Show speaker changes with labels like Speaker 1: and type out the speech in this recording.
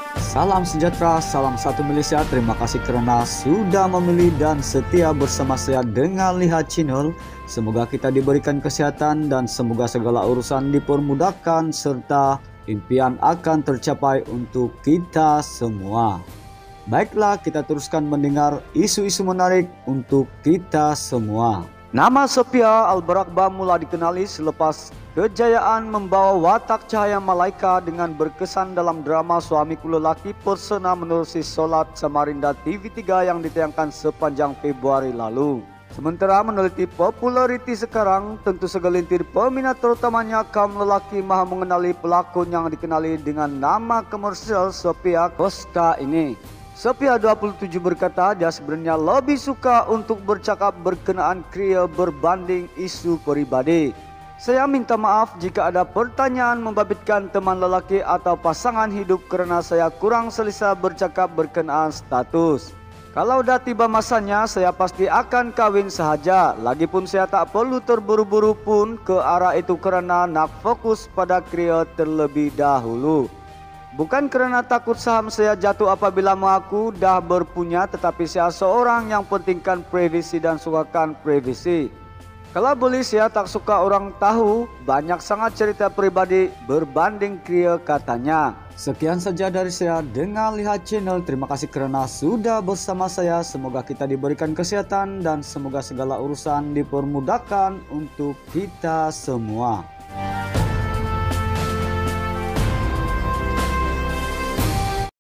Speaker 1: Salam sejahtera, salam satu Malaysia. Terima kasih kerana sudah memilih dan setia bersama saya dengan Lihat Channel. Semoga kita diberikan kesihatan dan semoga segala urusan dipermudahkan serta impian akan tercapai untuk kita semua. Baiklah, kita teruskan mendengar isu-isu menarik untuk kita semua. Nama Sophia Al-Barakbah mula dikenali selepas kejayaan membawa watak cahaya malaika dengan berkesan dalam drama Suamiku Lelaki Persona Menerusi Solat Samarinda TV3 yang ditayangkan sepanjang Februari lalu. Sementara meneliti populariti sekarang, tentu segelintir peminat terutamanya kaum lelaki maha mengenali pelakon yang dikenali dengan nama komersial Sophia Costa ini. Sophia 27 berkata dia sebenarnya lebih suka untuk bercakap berkenaan kriya berbanding isu peribadi. Saya minta maaf jika ada pertanyaan membabitkan teman lelaki atau pasangan hidup kerana saya kurang selesa bercakap berkenaan status. Kalau dah tiba masanya, saya pasti akan kahwin sahaja. Lagipun saya tak perlu terburu-buru pun ke arah itu kerana nak fokus pada kriya terlebih dahulu. Bukan kerana takut saham saya jatuh apabila mengaku dah berpunya, tetapi saya seorang yang pentingkan privasi dan sukakan privasi. Kalau boleh saya tak suka orang tahu banyak sangat cerita pribadi berbanding kriya katanya. Sekian saja dari saya dengan Lihat Channel. Terima kasih kerana sudah bersama saya. Semoga kita diberikan kesehatan dan semoga segala urusan dipermudahkan untuk kita semua.